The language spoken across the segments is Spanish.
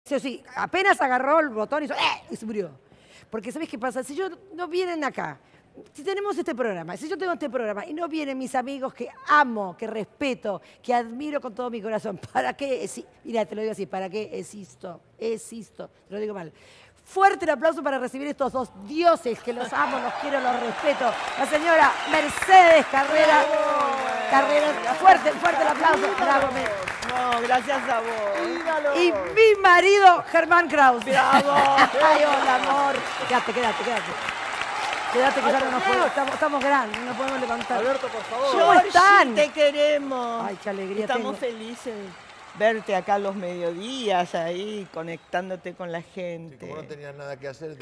Sí o sí, apenas agarró el botón y se murió. Porque ¿sabés qué pasa? Si yo no vienen acá, si tenemos este programa, si yo tengo este programa y no vienen mis amigos que amo, que respeto, que admiro con todo mi corazón, ¿para qué? Mira, te lo digo así, ¿para qué existo? Existo, te lo digo mal. Fuerte el aplauso para recibir estos dos dioses que los amo, los quiero, los respeto. La señora Mercedes Carrera. Fuerte el aplauso. Bravo. No, gracias a vos. Dígalo. Y mi marido, Germán Kraus. Bravo. Ay, hola, amor. Quédate. Quédate que ya no nos podemos, estamos grandes, no nos podemos levantar. Alberto, por favor. ¿Cómo están? Te queremos. Ay, qué alegría Estamos tengo. felices de verte acá a los mediodías, ahí, conectándote con la Sí, gente. como no tenías nada que hacer,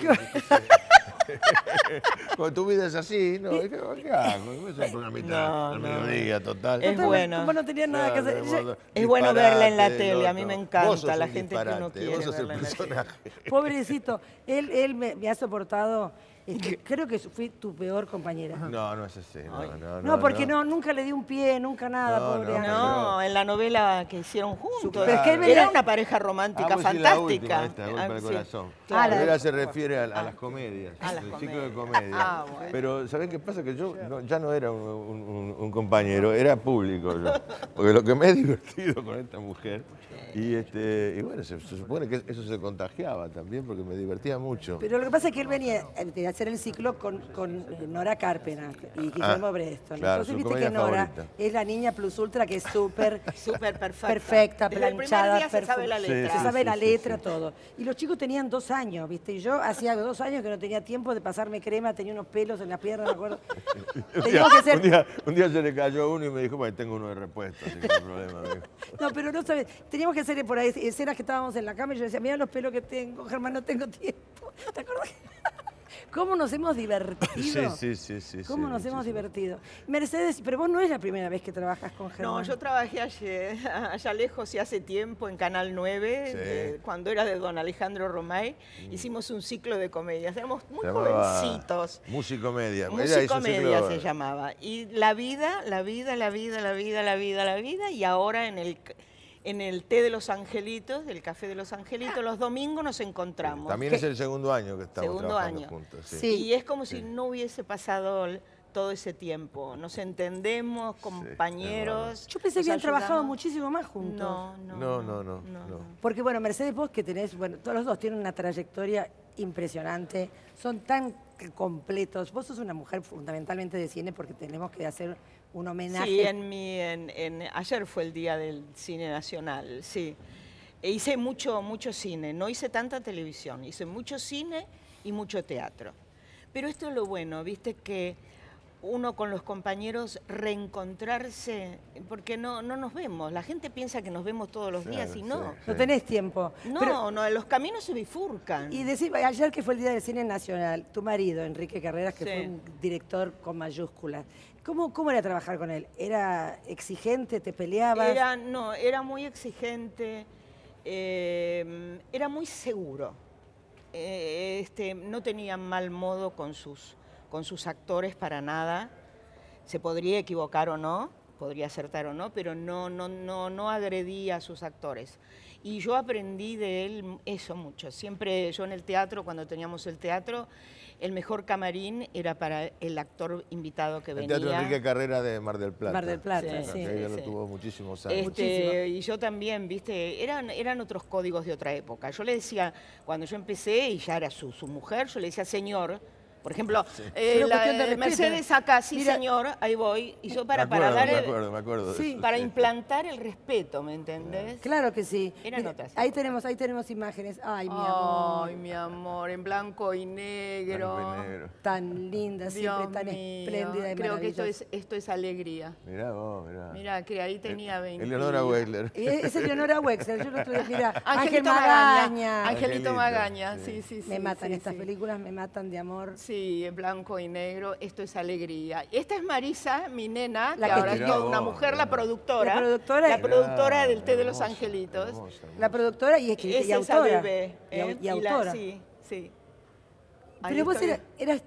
cuando tu vida es así, ¿no? ¿Qué hago? Es un programita al mediodía, total. Es bueno. Como no tenía nada que hacer. Es bueno verla en la Disparate, tele, a mí me encanta, Vos sos la un gente que uno disparate, quiere vos sos el verla en la tele. personaje. Pobrecito, él me ha soportado. Creo que fui tu peor compañera. No es así. No, porque nunca le di un pie, nunca nada, No, pobre. no, Ángel. No, en la novela que hicieron juntos. Pero es que él me Era la- una pareja romántica La fantástica. última, esta, Golpe al Sí. corazón. Ah, La la- novela se refiere a las comedias, A las el ciclo de comedias. comedia. Ah, bueno. Pero ¿sabés qué pasa? Que yo ya no era un compañero, era público yo. Porque lo que me he divertido con esta mujer, y bueno, se supone que eso se contagiaba también porque me divertía mucho. Pero lo que pasa es que él venía de hacer el ciclo con Nora Carpena y Guillermo Breston. claro, Entonces su viste que comedia Nora favorita. es la niña plus ultra que es súper Súper perfecta. perfecta, Desde el primer planchada, día se sabe la letra. Se Sí, sabe sí, la sí, letra, sí. todo. Y los chicos tenían 2 años, ¿viste? Y yo hacía 2 años que no tenía tiempo de pasarme crema, tenía unos pelos en las piernas, me acuerdo. Teníamos que hacer... Un día se le cayó uno y me dijo, bueno, tengo uno de repuesto, así que no hay problema. me dijo. No, pero no sabes, teníamos que hacer por ahí escenas que estábamos en la cama y yo decía, mira los pelos que tengo, Germán, no tengo tiempo. ¿Te acuerdas? ¿Cómo nos hemos divertido? Sí. ¿Cómo nos hemos divertido? Mercedes, pero vos no es la primera vez que trabajas con Germán. No, yo trabajé allá lejos y hace tiempo en Canal 9, Sí. cuando era de don Alejandro Romay. Hicimos un ciclo de comedias. Éramos muy Se llamaba jovencitos. Musicomedia. Ella hizo Musicomedia ciclo- se llamaba. Y la vida, y ahora en el té de los angelitos, el café de los angelitos, los domingos nos encontramos. También es el segundo año que estamos Segundo trabajando año. juntos. Sí. Sí. Y es como si no hubiese pasado todo ese tiempo. Nos entendemos, compañeros. Yo pensé que nos habían trabajado ayudamos. muchísimo más juntos. No. Porque bueno, Mercedes, vos que tenés, bueno, todos los dos tienen una trayectoria impresionante, son tan completos. Vos sos una mujer fundamentalmente de cine porque tenemos que hacer un homenaje. Sí, ayer fue el Día del Cine Nacional, sí. E hice mucho cine, no hice tanta televisión, hice mucho cine y mucho teatro. Pero esto es lo bueno, viste que uno con los compañeros reencontrarse, porque no nos vemos. La gente piensa que nos vemos todos los días y no. No tenés tiempo. No, Pero- no, los caminos se bifurcan. y ayer que fue el Día del Cine Nacional, tu marido, Enrique Carreras, que Sí. fue un director con mayúsculas, ¿cómo era trabajar con él? ¿Era exigente? ¿Te peleabas? Era muy exigente, era muy seguro. No tenía mal modo con sus actores para nada. Se podría equivocar o no, podría acertar o no, pero no agredía a sus actores. Y yo aprendí de él eso mucho. Siempre yo en el teatro, cuando teníamos el teatro, el mejor camarín era para el actor invitado que El venía. Teatro Enrique Carrera de Mar del Plata. Mar del Plata, Sí, sí. Que ella lo sí. tuvo muchísimos años. Y yo también, viste, eran otros códigos de otra época. Yo le decía, cuando yo empecé y ya era su mujer, yo le decía señor. Por ejemplo, Una cuestión de respeto. Mercedes acá, sí Mira, señor, ahí voy. Y yo para me dar el- acuerdo de Sí, eso, para implantar el respeto, ¿me entendés? Claro que sí. Eran Mira, otras ahí épocas. tenemos imágenes. Ay, mi amor. Ay, mi amor, en blanco y negro. Blanco y negro. Tan linda, siempre Dios tan mío, espléndida y creo que maravillosa. esto es alegría. Mirá vos, mirá. Mira, que ahí tenía 20. Eleonora Wexler. Y es Eleonora Wexler, yo lo estoy mira, Ángel Angelito Magaña. Angelito Angelito, Magaña, sí. sí. Me matan sí, estas sí. películas, me matan de amor. Sí, en blanco y negro, esto es alegría. Esta es Marisa, mi nena, La que que ahora es Mirá toda una vos, mujer, la mirá. productora. La productora- La productora del Té de los Hermosa, Angelitos. hermosa, hermosa. La productora y, y Es esa autora. bebé. Y autora. Sí. Ahí Pero vos estoy. eras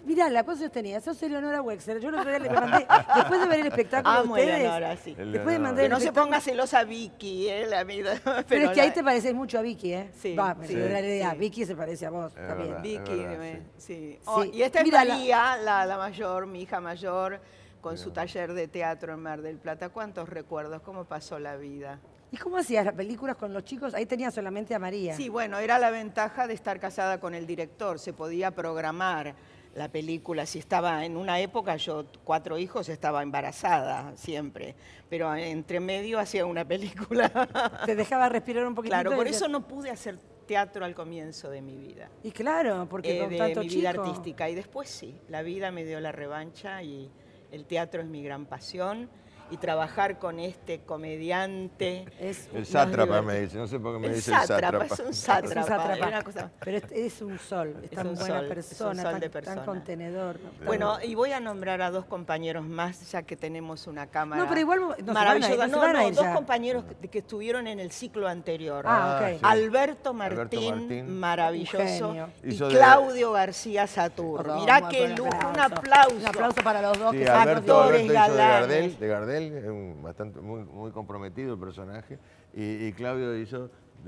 Mirá, la cosa tenía, sos Eleonora Wexler. Yo el otro día le mandé, después de ver el espectáculo de Amo a ustedes, Eleonora, sí. después de mandar Que el no se espectáculo- ponga celosa Vicky, la vida. Pero es que ahí te pareces mucho a Vicky, ¿eh? Sí, Va, sí, en realidad, sí. Vicky se parece a vos, Es también. verdad. Vicky, verdad, sí. Sí. Y esta es Mira, María, la mayor, mi hija mayor, con su taller de teatro en Mar del Plata. ¿Cuántos recuerdos? ¿Cómo pasó la vida? ¿Y cómo hacías las películas con los chicos? Ahí tenías solamente a María. Sí, bueno, era la ventaja de estar casada con el director. Se podía programar la película. Si estaba en una época, yo 4 hijos, estaba embarazada siempre. Pero entre medio hacía una película. Te dejaba respirar un poquitito. Claro, por y eso no pude hacer teatro al comienzo de mi vida. Y claro, porque con de tanto mi chico. vida artística. Y después sí, la vida me dio la revancha y el teatro es mi gran pasión. Y trabajar con este comediante. Es El nos sátrapa divertimos. me dice, no sé por qué me El dice sátrapa, el sátrapa. es un un sátrapa. sátrapa. una cosa- Pero es un sol, es tan un buena sol, es un persona, sol tan, de tan persona. contenedor. ¿no? Tan- Bueno, y voy a nombrar a 2 compañeros más, ya que tenemos una cámara. No, pero igual no se van a ir, maravillosa. no se van a ir 2 ya. compañeros que estuvieron en el ciclo anterior. Ah, ok. sí. Alberto Martín, Alberto Martín. maravilloso, Un genio. y Hizo de- Claudio García Saturno. Perdón, Mirá vamos a qué poner lujo, un Un aplauso. aplauso para los dos Sí, que son Alberto, actores, Alberto hizo galanes. de Gardel, es bastante, muy comprometido el personaje, y Claudio hizo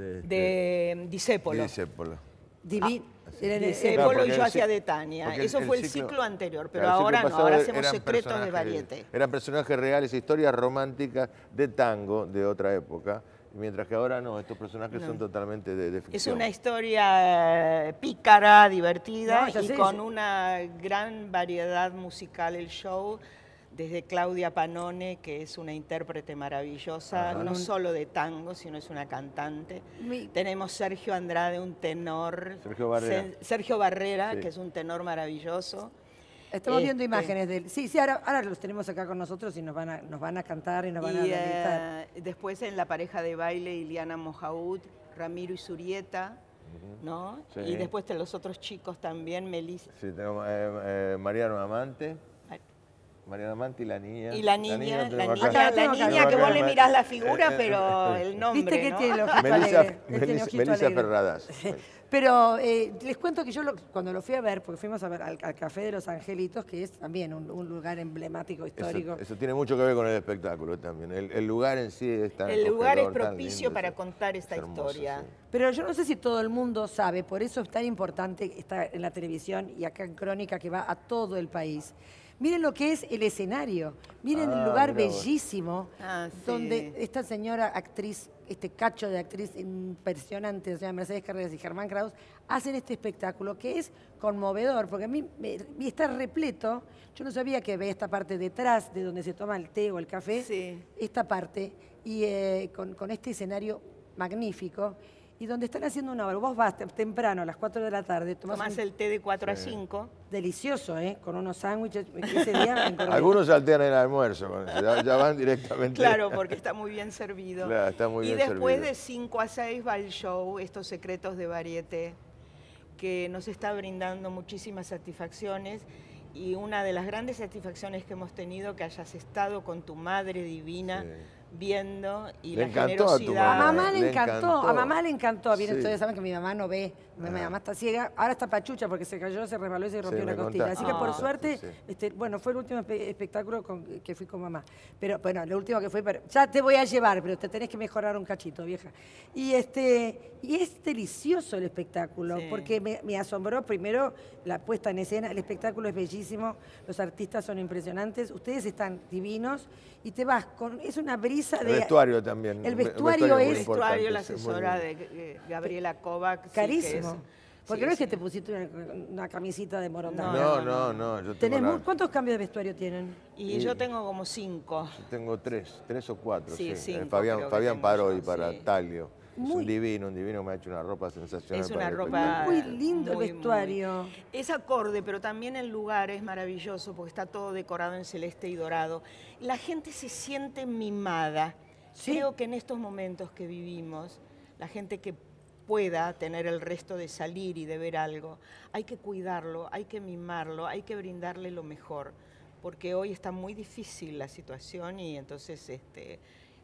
de Discépolo. Discépolo. Divino. Discépolo porque y yo el hacía ci- de Tania. porque Eso fue el ciclo anterior, pero claro, el ahora ciclo no, pasado ahora hacemos eran secretos de personajes- variete. Eran personajes reales, historias románticas de tango de otra época, mientras que ahora no, estos personajes son totalmente de Es ficción. una historia pícara, divertida No, ya y sé, con sí. una gran variedad musical el show, desde Claudia Panone, que es una intérprete maravillosa, Ajá. no solo de tango, sino es una cantante. Tenemos Sergio Andrade, un tenor. Sergio Barrera. Sergio Barrera, Sí. que es un tenor maravilloso. Estamos viendo Este- imágenes de él. Sí, sí, ahora los tenemos acá con nosotros y nos van a cantar y nos van a Y rehabilitar. después en la pareja de baile, Iliana Mojaud, Ramiro Isurieta, ¿no? Sí. Y después de los otros chicos también, Melissa. Sí, tenemos Mariano Amante. Mariano Amante y la niña. Y la niña, tengo acá. Acá tengo acá, que tengo vos acá. le mirás la figura, pero el nombre, Viste que ¿no? tiene el ojito Melissa, alegre. Él tiene ojito Melissa alegre. Ferradas. Pero les cuento que yo cuando lo fui a ver, porque fuimos a ver al Café de los Angelitos, que es también un lugar emblemático, histórico. Eso tiene mucho que ver con el espectáculo también. El lugar en sí es tan El lugar es acogedor, tan propicio lindo, para es contar esta hermoso, historia. sí. Pero yo no sé si todo el mundo sabe, por eso es tan importante estar en la televisión y acá en Crónica que va a todo el país. Miren lo que es el escenario, miren el Ah, lugar mirá vos. bellísimo, Ah, sí. donde esta señora actriz, este cacho de actriz impresionante, o sea, Mercedes Carreras y Germán Kraus, hacen este espectáculo que es conmovedor, porque a mí está repleto, yo no sabía que veía esta parte detrás de donde se toma el té o el café, Sí. esta parte, y con este escenario magnífico, y donde están haciendo una obra. Vos vas temprano, a las 4 de la tarde, tomás Tomás un el té de 4 a 5. delicioso, con unos sándwiches, ese día me engordé. Algunos saltean el almuerzo, con eso, ya van directamente. Claro, porque está muy bien servido. Claro, está muy y bien después servido. de 5 a 6 va el show, estos secretos de variete, que nos está brindando muchísimas satisfacciones. Y una de las grandes satisfacciones que hemos tenido, que hayas estado con tu madre divina, Sí. viendo, y Le la encantó a tu generosidad. A mamá le Le encantó, encantó. a mamá le encantó. Bien, Sí. ustedes saben que mi mamá no ve, mi mamá está ciega, ahora está pachucha porque se cayó, se resbaló y se rompió Sí, una me costilla. contaste, Así que me por contaste, suerte, sí. bueno, fue el último espectáculo que fui con mamá. Pero bueno, lo último que fui, pero ya te voy a llevar, pero te tenés que mejorar un cachito, vieja. Y es delicioso el espectáculo, Sí. porque me asombró primero la puesta en escena, el espectáculo es bellísimo, los artistas son impresionantes, ustedes están divinos y te vas con, es una brisa El de... vestuario también. El un vestuario muy es- El vestuario, importante, la sí, muy asesora lindo. de Gabriela Kovac. sí, que Carísimo. es- Porque sí, no es que sí. te pusiste una camisita de morondanga. No, yo tengo, ¿Cuántos cambios de vestuario tienen? Y yo tengo como 5. tengo tres o cuatro. Sí, Sí, 5 Fabián creo que tengo Parodi yo, para sí. Talio. Muy- Es un divino, me ha hecho una ropa sensacional. Es para una el ropa espectáculo. Muy lindo el muy, vestuario. muy. Es acorde, pero también el lugar es maravilloso porque está todo decorado en celeste y dorado. La gente se siente mimada. Sí. Creo que en estos momentos que vivimos, la gente que pueda tener el resto de salir y de ver algo, hay que cuidarlo, hay que mimarlo, hay que brindarle lo mejor, porque hoy está muy difícil la situación y entonces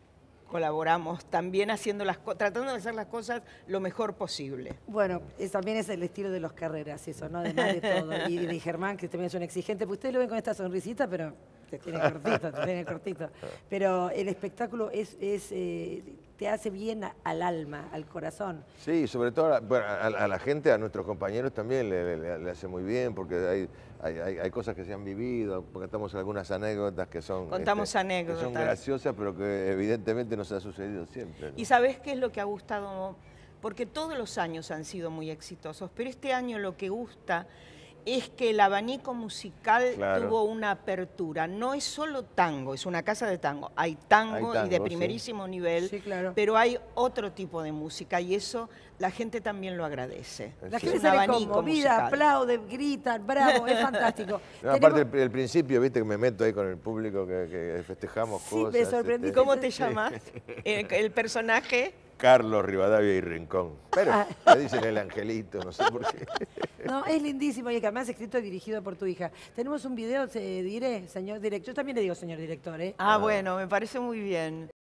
colaboramos también tratando de hacer las cosas lo mejor posible. Bueno, también es el estilo de los Carreras, eso, ¿no? Además de todo. Y de Germán, que también es un exigente. Pues ustedes lo ven con esta sonrisita, pero te tiene cortito, te tiene cortito. Pero el espectáculo te hace bien al alma, al corazón. Sí, sobre todo a la gente, a nuestros compañeros también le hace muy bien, porque hay cosas que se han vivido, contamos algunas anécdotas que son, Contamos anécdotas. que son graciosas, pero que evidentemente nos ha sucedido siempre, ¿no? ¿Y sabés qué es lo que ha gustado? Porque todos los años han sido muy exitosos, pero este año lo que gusta es que el abanico musical tuvo una apertura. No es solo tango, es una casa de tango. Hay tango y de primerísimo nivel, sí, claro. pero hay otro tipo de música y eso la gente también lo agradece. La gente sale conmovida, aplaude, gritan, bravo, es fantástico. No, aparte el principio, viste, que me meto ahí con el público, que festejamos cosas. Me sorprendí. ¿Cómo te llamas? El personaje... Carlos Rivadavia y Rincón. Pero me dicen el angelito, no sé por qué. No, es lindísimo y además escrito y dirigido por tu hija. Tenemos un video, diré, señor director. Yo también le digo señor director, ¿eh? Ah, bueno, me parece muy bien.